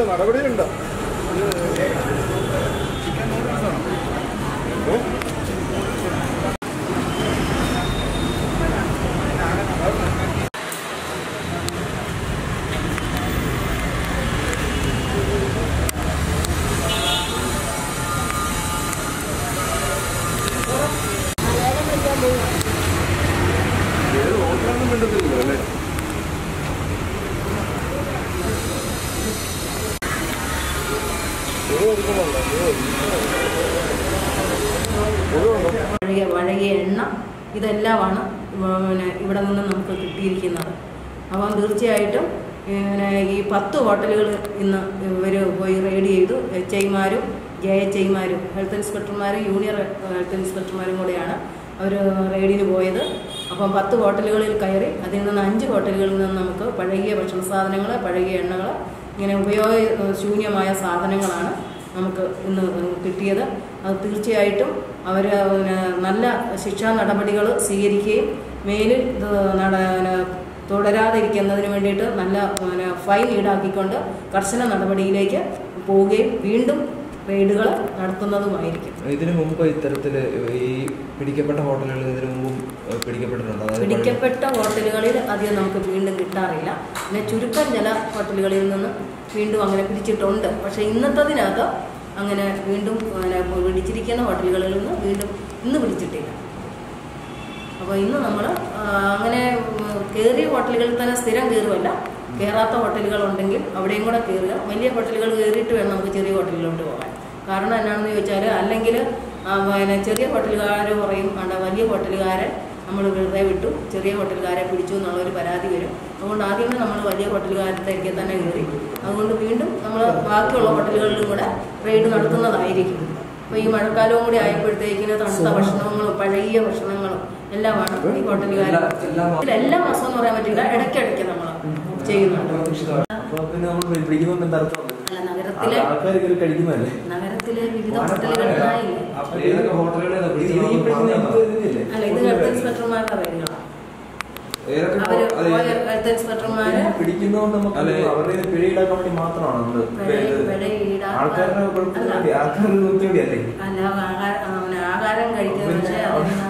നടപടിയുണ്ടോ? വഴകിയ എണ്ണ ഇതെല്ലാമാണ് ഇവിടെ നിന്ന് നമുക്ക് കിട്ടിയിരിക്കുന്നത്. അപ്പം തീർച്ചയായിട്ടും ഈ 10 ഹോട്ടലുകൾ ഇന്ന് ഇവർ പോയി റെയ്ഡ് ചെയ്തു. HIമാരും JHIമാരും ഹെൽത്ത് ഇൻസ്പെക്ടർമാരും ജൂനിയർ ഹെൽത്ത് ഇൻസ്പെക്ടർമാരും കൂടെയാണ് അവർ റെയ്ഡിന് പോയത്. അപ്പം 10 ഹോട്ടലുകളിൽ കയറി അതിൽ നിന്ന് 5 ഹോട്ടലുകളിൽ നിന്ന് നമുക്ക് പഴകിയ ഭക്ഷണ സാധനങ്ങൾ, പഴകിയ എണ്ണകൾ, ഇങ്ങനെ ഉപയോഗശൂന്യമായ സാധനങ്ങളാണ് നമുക്ക് ഇന്ന് കിട്ടിയത്. അത് തീർച്ചയായിട്ടും അവർ നല്ല ശിക്ഷാ നടപടികൾ സ്വീകരിക്കുകയും മേലിൽ തുടരാതിരിക്കുന്നതിന് വേണ്ടിയിട്ട് നല്ല ഫൈൻ ഈടാക്കിക്കൊണ്ട് കർശന നടപടിയിലേക്ക് പോവുകയും വീണ്ടും റെയ്ഡുകൾ നടത്തുന്നതുമായിരിക്കും. ഇതിനു മുമ്പ് ഇത്തരത്തിൽ ഈ പിടിക്കപ്പെട്ട ഹോട്ടലുകളിൽ ഇതിനു മുമ്പും പിടിക്കപ്പെട്ടിട്ടുണ്ടോ? പിടിക്കപ്പെട്ട ഹോട്ടലുകളിൽ അധികം നമുക്ക് വീണ്ടും കിട്ടാറില്ല. പിന്നെ ചുരുക്കം ചില ഹോട്ടലുകളിൽ നിന്ന് വീണ്ടും അങ്ങനെ പിടിച്ചിട്ടുണ്ട്. പക്ഷേ ഇന്നത്തതിനകത്ത് അങ്ങനെ വീണ്ടും പിടിച്ചിരിക്കുന്ന ഹോട്ടലുകളിൽ നിന്ന് വീണ്ടും ഇന്ന് പിടിച്ചിട്ടില്ല. അപ്പോൾ ഇന്ന് നമ്മൾ അങ്ങനെ കയറിയ ഹോട്ടലുകളിൽ തന്നെ സ്ഥിരം കയറുമല്ല, കയറാത്ത ഹോട്ടലുകളുണ്ടെങ്കിൽ അവിടെയും കൂടെ കയറുക. വലിയ ഹോട്ടലുകൾ കയറിയിട്ട് വേണം നമുക്ക് ചെറിയ ഹോട്ടലിലോട്ട് പോകാൻ. കാരണം എന്നാണെന്ന് ചോദിച്ചാൽ അല്ലെങ്കിൽ ചെറിയ ഹോട്ടലുകാർ പറയും വലിയ ഹോട്ടലുകാരെ നമ്മൾ വെറുതെ വിട്ടു, ചെറിയ ഹോട്ടലുകാരെ പിടിച്ചു എന്നുള്ളൊരു പരാതി വരും. അതുകൊണ്ട് ആദ്യമേ നമ്മൾ വലിയ ഹോട്ടലുകാരത്തേക്ക് തന്നെ കയറി. അതുകൊണ്ട് വീണ്ടും നമ്മൾ ബാക്കിയുള്ള ഹോട്ടലുകളിലും കൂടെ റെയ്ഡ് നടത്തുന്നതായിരിക്കും. അപ്പോൾ ഈ മഴക്കാലവും കൂടി ആയപ്പോഴത്തേക്കിന് തണുത്ത ഭക്ഷണങ്ങളും പഴകിയ ഭക്ഷണങ്ങളും എല്ലാമാണ് ഈ ഹോട്ടലുകാർ. എല്ലാ മാസം എന്ന് പറയാൻ പറ്റില്ല, ഇടയ്ക്കിടയ്ക്ക് നമ്മൾ ചെയ്യുന്നുണ്ട്. നഗരത്തിലെ വിവിധ ഹോട്ടലുകളിലായി അല്ല, ഇത് ഹെൽത്ത് ഇൻസ്പെക്ടർമാരുടെ റെയ്ഡുകളാണ്. ഹെൽത്ത് ഇൻസ്പെക്ടർമാര് പിടിക്കുന്നതുകൊണ്ട് നമുക്ക് അവരുടെ പിഴ ഈടാക്കാൻ വേണ്ടി മാത്രമാണ് ആഹാരം കഴിക്കുന്നത്. പക്ഷേ